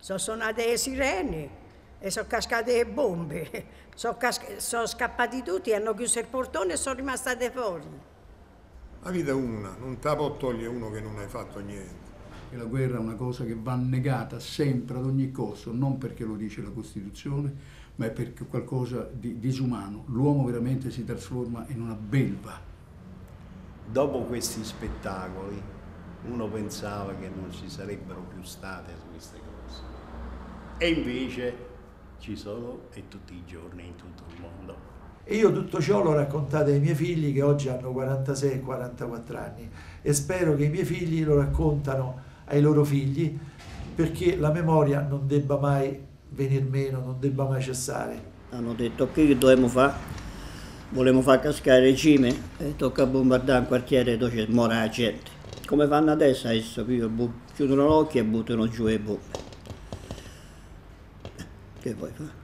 sono suonate le sirene e sono cascate le bombe, sono scappati tutti, hanno chiuso il portone e sono rimasti fuori. La vita è una, non te la può togliere uno che non hai fatto niente. E la guerra è una cosa che va negata sempre, ad ogni costo, non perché lo dice la Costituzione, ma è perché è qualcosa di disumano. L'uomo veramente si trasforma in una belva. Dopo questi spettacoli uno pensava che non ci sarebbero più state queste cose. E invece ci sono e tutti i giorni in tutto il mondo. E io tutto ciò l'ho raccontato ai miei figli che oggi hanno 46 e 44 anni e spero che i miei figli lo raccontano ai loro figli perché la memoria non debba mai venir meno, non debba mai cessare. Hanno detto che dobbiamo fare? Volevamo far cascare le cime e tocca bombardare un quartiere dove c'è mora la gente. Come fanno adesso? Adesso chiudono l'occhio e buttano giù le bombe. Che vuoi fare?